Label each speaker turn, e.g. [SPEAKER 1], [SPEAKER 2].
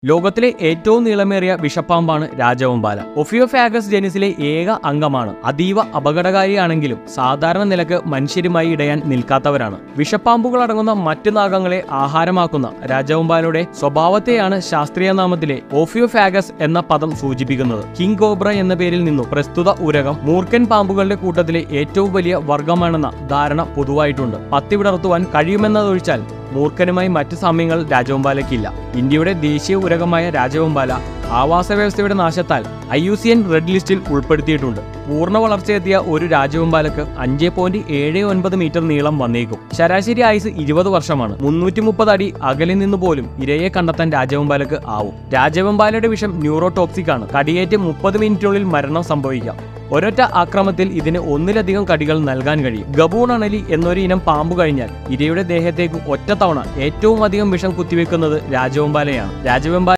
[SPEAKER 1] ലോകത്തിലെ ഏറ്റവും നീളമേറിയ വിഷപ്പാമ്പാണ് രാജവെമ്പാല. ഒഫിയോഫാഗസ് ജനുസിലെ ഏക അംഗമാണ്. അതീവ അപകടകാരിയാണെങ്കിലും സാധാരണ നിലക്ക് മനുഷ്യരുമായി ഇടയാൻ നിൽക്കാത്തവരാണ്. വിഷപ്പാമ്പുകൾ അടങ്ങുന്ന മറ്റു നാഗങ്ങളെ ആഹാരമാക്കുന്ന രാജവെമ്പാലയുടെ സ്വഭാവത്തെയാണ് ശാസ്ത്രീയ നാമത്തിലെ ഒഫിയോഫാഗസ് എന്ന പദം സൂചിപ്പിക്കുന്നത്. കിങ് കോബ്ര എന്ന പേരിൽ നിന്നു പ്രസ്തുത ഉരകം മൂർഖൻ പാമ്പുകളുടെ കൂട്ടത്തിലെ ഏറ്റവും വലിയ വർഗമാണെന്ന ധാരണ പൊതുവായിട്ടുണ്ട്. പത്തി വിടർത്തുവാൻ കഴിയുമെന്നതൊഴിച്ചാൽ മൂർഖനുമായി മറ്റ് സാമ്യങ്ങൾ രാജവെമ്പാലയ്ക്കില്ല. ഇന്ത്യയുടെ ദേശീയ ഉരകമായ രാജവെമ്പാല ആവാസ വ്യവസ്ഥയുടെ നാശത്താൽ IUCN റെഡ് ലിസ്റ്റിൽ ഉൾപ്പെടുത്തിയിട്ടുണ്ട്. പൂർണ്ണ വളർച്ചയെത്തിയ ഒരു രാജവെമ്പാലക്ക് 5.79 മീറ്റർ നീളം വന്നേക്കും. ശരാശരി ആയുസ് 20 വർഷമാണ്. 330 അടി അകലിൽ നിന്ന് പോലും ഇരയെ കണ്ടെത്താൻ രാജവെമ്പാലക്ക് ആവും. രാജവെമ്പാലയുടെ വിഷം ന്യൂറോടോക്സിക് ആണ്. കടിയേറ്റ് 30 മിനിറ്റിനുള്ളിൽ മരണം സംഭവിക്കാം. ഒരൊറ്റ ആക്രമത്തിൽ ഇതിന് ഒന്നിലധികം കടികൾ നൽകാൻ കഴിയും. ഗബൂൺ അണലി എന്നൊരു ഇനം പാമ്പ് കഴിഞ്ഞാൽ ഇരയുടെ ദേഹത്തേക്ക് ഒറ്റത്തവണ ഏറ്റവും അധികം വിഷം കുത്തിവെക്കുന്നത് രാജവെമ്പാലയാണ്.